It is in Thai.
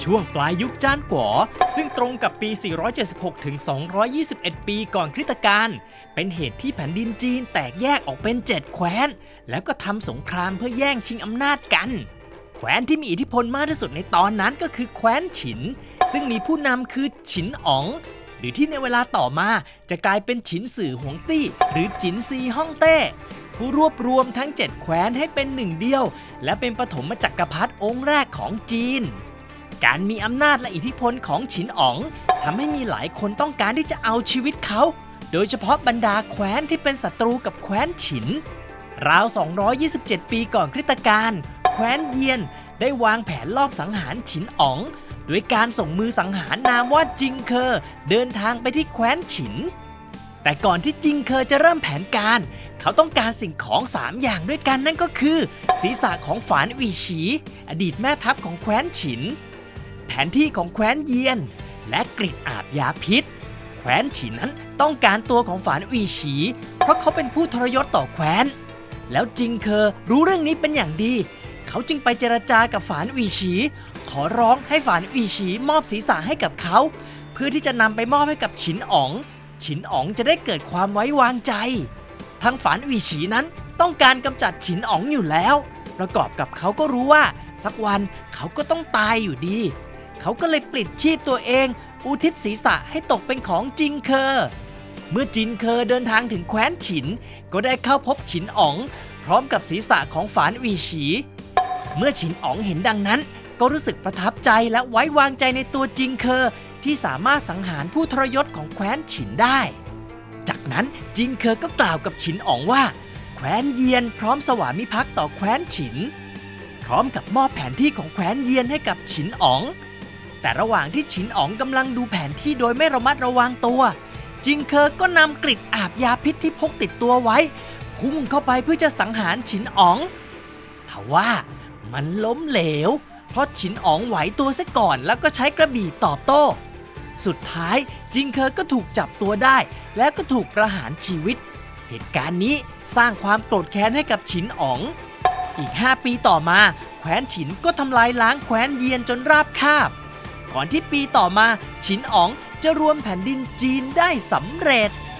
ช่วงปลายยุคจ้านก๋อซึ่งตรงกับปี 476 ถึง 221 ปีก่อนคริสตกาลเป็นเหตุที่แผ่นดินจีนแตกแยกออกเป็น 7 แคว้นแล้วก็ทำสงครามเพื่อแย่งชิงอำนาจกันแคว้นที่มีอิทธิพลมากที่สุดในตอนนั้นก็คือแคว้นฉินซึ่งมีผู้นำคือฉินอ๋องหรือที่ในเวลาต่อมาจะกลายเป็นฉินสื่อหวงตี้หรือจินซีฮ่องเต้ผู้รวบรวมทั้ง 7 แคว้นให้เป็นหนึ่งเดียวและเป็นปฐมจักรพรรดิองค์แรกของจีนการมีอำนาจและอิทธิพลของฉินอ๋องทำให้มีหลายคนต้องการที่จะเอาชีวิตเขาโดยเฉพาะบรรดาแคว้นที่เป็นศัตรูกับแคว้นฉินราว 227 ปีก่อนคริสตกาลแคว้นเยียนได้วางแผนลอบสังหารฉินอ๋องโดยการส่งมือสังหารนามว่าจิงเคอเดินทางไปที่แคว้นฉินแต่ก่อนที่จิงเคอจะเริ่มแผนการเขาต้องการสิ่งของ3อย่างด้วยกันนั่นก็คือศีรษะของฝานอีฉีอดีตแม่ทัพของแคว้นฉินแผนที่ของแคว้นเยียนและกริดอาบยาพิษแคว้นฉินนั้นต้องการตัวของฝานอีฉีเพราะเขาเป็นผู้ทรยศต่อแคว้นแล้วจิงเคอรู้เรื่องนี้เป็นอย่างดีเขาจึงไปเจรจากับฝานอีฉีขอร้องให้ฝานอีฉีมอบศีรษะให้กับเขาเพื่อที่จะนำไปมอบให้กับฉินอ๋องฉินอ๋องจะได้เกิดความไว้วางใจทางฝานอีฉีนั้นต้องการกำจัดฉินอ๋องอยู่แล้วประกอบกับเขาก็รู้ว่าสักวันเขาก็ต้องตายอยู่ดีเขาก็เลยปลิดชีพตัวเองอุทิศศีรษะให้ตกเป็นของจิงเคอเมื่อจิงเคอเดินทางถึงแคว้นฉินก็ได้เข้าพบฉินอ๋องพร้อมกับศีรษะของฝานอีฉีเมื่อฉินอ๋องเห็นดังนั้นก็รู้สึกประทับใจและไว้วางใจในตัวจิงเคอที่สามารถสังหารผู้ทรยศของแคว้นฉินได้จากนั้นจิงเคอก็กล่าวกับฉินอ๋องว่าแคว้นเยียนพร้อมสวามิภักดิ์ต่อแคว้นฉินพร้อมกับมอบแผนที่ของแคว้นเยียนให้กับฉินอ๋องแต่ระหว่างที่ฉินอ๋องกำลังดูแผนที่โดยไม่ระมัดระวังตัวจิงเคอก็นำกริดอาบยาพิษที่พกติดตัวไว้พุ่งเข้าไปเพื่อจะสังหารฉินอ๋องทว่ามันล้มเหลวเพราะฉินอ๋องไหวตัวซะก่อนแล้วก็ใช้กระบี่ตอบโต้สุดท้ายจิงเคอก็ถูกจับตัวได้แล้วก็ถูกประหารชีวิตเหตุการณ์นี้สร้างความโกรธแค้นให้กับฉินอ๋องอีก5 ปีต่อมาแคว้นฉินก็ทำลายล้างแคว้นเยียนจนราบคาบก่อนที่ปีต่อมาฉินอ๋องจะรวมแผ่นดินจีนได้สำเร็จ